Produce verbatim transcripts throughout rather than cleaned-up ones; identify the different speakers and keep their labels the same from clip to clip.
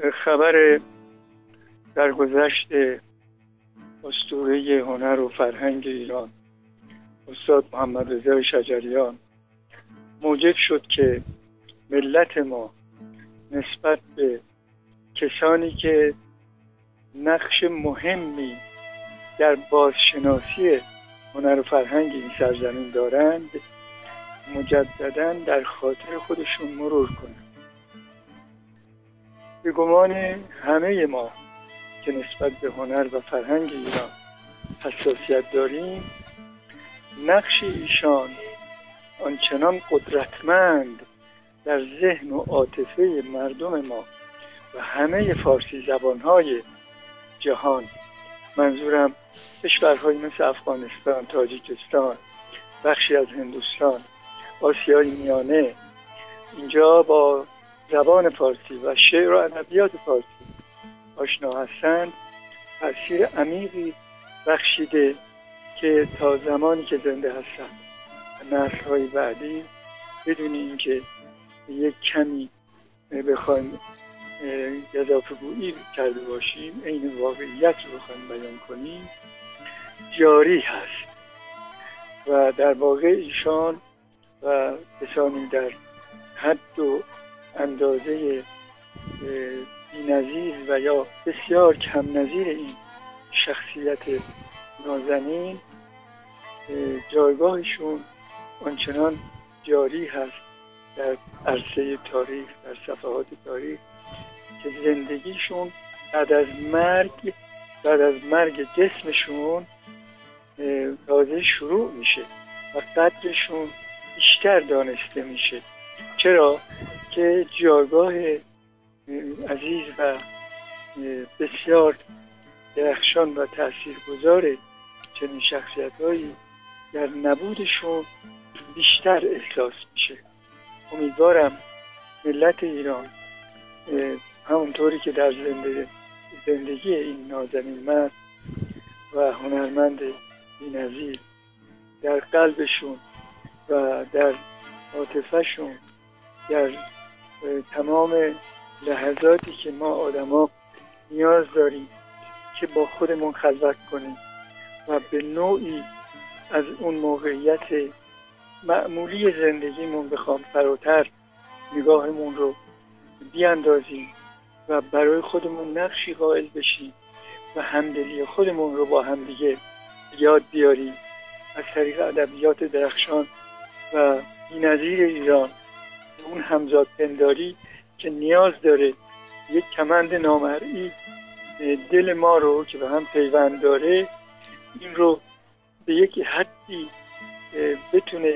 Speaker 1: خبر درگذشت اسطوره هنر و فرهنگ ایران استاد محمد رضا شجریان موجب شد که ملت ما نسبت به کسانی که نقش مهمی در بازشناسی هنر و فرهنگ این سرزمین دارند مجدداً در خاطر خودشون مرور کنند. به گمان همه ما که نسبت به هنر و فرهنگ ایران حساسیت داریم، نقش ایشان آنچنان قدرتمند در ذهن و عاطفه مردم ما و همه فارسی زبانهای جهان، منظورم کشورهایی مثل افغانستان، تاجیکستان، بخشی از هندوستان، آسیای میانه، اینجا با زبان فارسی و شعر و ادبیات فارسی آشنا هستند، تأثیر عمیقی بخشیده که تا زمانی که زنده هستند نسل‌های بعدی بدون اینکه یک کمی بخوایم گزافه‌گویی کرده باشیم، این واقعیت رو بخوایم بیان کنیم، جاری هست. و در واقع ایشان و کسانی در حد و اندازه بی‌نظیر و یا بسیار کم نظیر این شخصیت نازنین، جایگاهشون آنچنان جاری هست در عرصه تاریخ، در صفحات تاریخ، که زندگیشون بعد از مرگ بعد از مرگ جسمشون تازه شروع میشه و قدرشون بیشتر دانسته میشه. چرا؟ که جایگاه عزیز و بسیار درخشان و تاثیرگذار چنین شخصیت‌هایی در نبودشون بیشتر احساس میشه. امیدوارم ملت ایران همونطوری که در زنده زندگی این نازنین مرد و هنرمند بی‌نظیر در قلبشون و در عاطفه‌شون، در تمام لحظاتی که ما آدما نیاز داریم که با خودمون خلوت کنیم و به نوعی از اون موقعیت معمولی زندگیمون بخوام فراتر نگاهمون رو بیاندازیم و برای خودمون نقشی قائل بشیم و همدلی خودمون رو با همدیگه یاد بیاریم از طریق ادبیات درخشان و بی‌نظیر ایران، اون همزاد پنداری که نیاز داره یک کمند نامرئی دل ما رو که به هم پیوند داره، این رو به یک حدی بتونه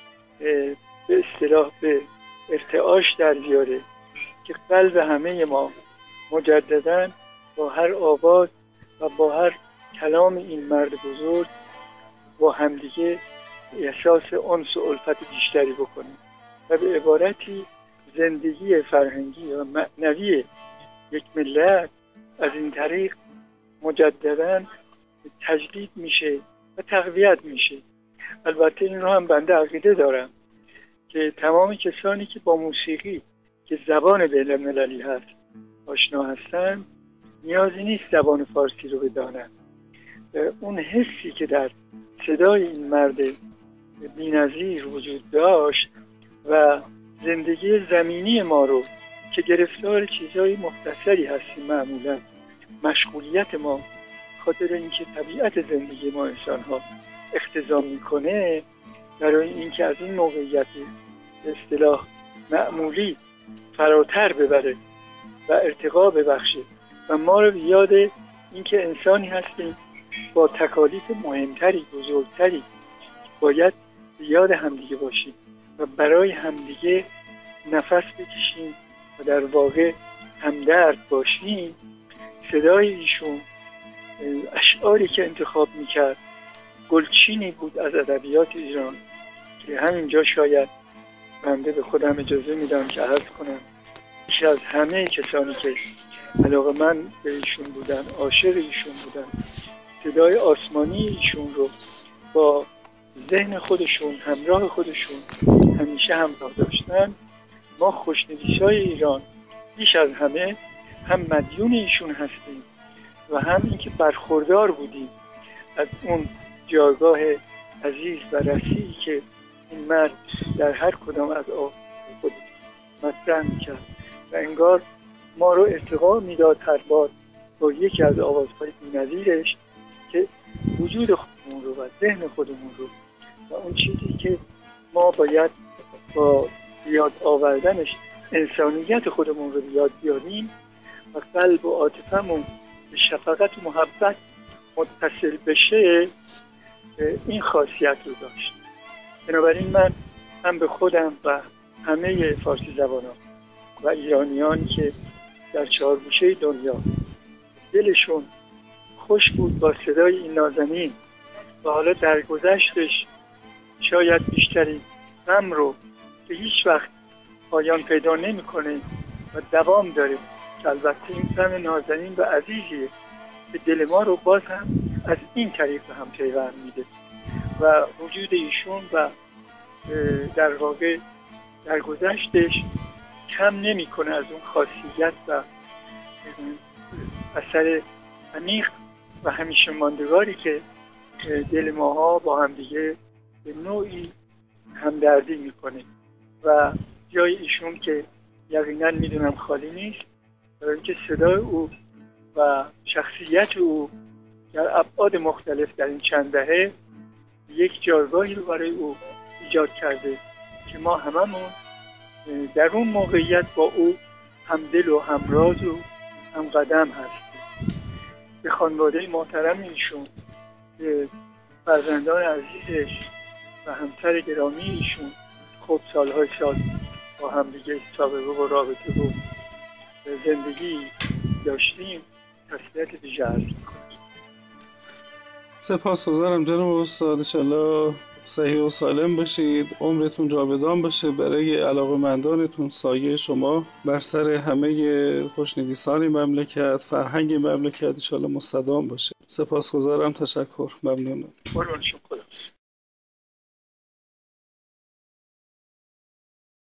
Speaker 1: به اصطلاح به ارتعاش در بیاره که قلب همه ما مجدداً با هر آواز و با هر کلام این مرد بزرگ با همدیگه احساس انس و الفت بیشتری بکنیم و به عبارتی زندگی فرهنگی و معنوی یک ملت از این طریق مجدداً تجدید میشه و تقویت میشه. البته این رو هم بنده عقیده دارم که تمام کسانی که با موسیقی که زبان بین المللی هست آشنا هستن نیازی نیست زبان فارسی رو بدانن. اون حسی که در صدای این مرد بی‌نظیر وجود داشت و زندگی زمینی ما رو که گرفتار چیزهای مختصری هستیم، معمولا مشغولیت ما خاطر اینکه طبیعت زندگی ما انسان ها اقتضا میکنه، برای اینکه از این موقعیت به اصطلاح معمولی فراتر ببره و ارتقا ببخشه و ما رو یاد اینکه انسانی هستیم با تکالیف مهمتری، بزرگتری، باید یاد همدیگه باشیم و برای همدیگه نفس بکشیم و در واقع همدرد باشیم. صدای ایشون، اشعاری که انتخاب میکرد، گلچینی بود از ادبیات ایران که همینجا شاید بنده به خودم اجازه میدم که عرض کنم بیش از همه کسانی که علاقه من به ایشون بودن، عاشق ایشون بودن، صدای آسمانی ایشون رو با ذهن خودشون، همراه خودشون همیشه همراه داشتن. ما خوشنویسای ایران بیش از همه هم مدیون ایشون هستیم و هم اینکه برخوردار بودیم از اون جایگاه عزیز و رفیعی که این مرد در هر کدام از آواز خود مطرح میکرد و انگار ما رو ارتقا میداد هر بار با یکی از آوازهای بی‌نظیرش که وجود خودمون رو و ذهن خودمون رو و اون چیزی که ما باید با یاد آوردنش انسانیت خودمون رو یاد بیاریم و قلب و عاطفه‌مون به شفقت و محبت متصل بشه، این خاصیت رو داشت. بنابراین من هم به خودم و همه فارسی زبانان و ایرانیانی که در چهار گوشه دنیا دلشون خوش بود با صدای این نازنین و حالا در گذشتش شاید بیشتری غم رو که هیچ وقت پایان پیدا نمی‌کنه و دوام داره که البته این غم نازنین و عزیزیه که دل ما رو باز هم از این طریق به هم پیوند میده و وجود ایشون و در واقع در گذشتش کم نمی‌کنه از اون خاصیت و اثر عمیق و همیشه ماندگاری که دل ماها با هم دیگه به نوعی همدردی میکنه و جای ایشون که یقینا میدونم خالی نیست، برای که صدای او و شخصیت او در ابعاد مختلف در این چند دهه یک جایگاهی رو برای او ایجاد کرده که ما هممون در اون موقعیت با او همدل و همراز و هم قدم هستیم. به خانواده محترم ایشون، به فرزندان عزیزش و همسر گرامی ایشون خب سالهای سال با هم دیگه سابقه و رابطه و زندگی داشتیم. تسلیت ویژه عرض می‌کنم.
Speaker 2: سپاسگزارم جناب استاد. انشالله صحیح و سالم باشید، عمرتون جاودان باشه، برای علاقه‌مندانتون سایه شما بر سر همه خوشنویسان مملکت، فرهنگ مملکت انشالله مستدام باشه. سپاسگزارم، تشکر، ممنونم.
Speaker 1: قربان شما.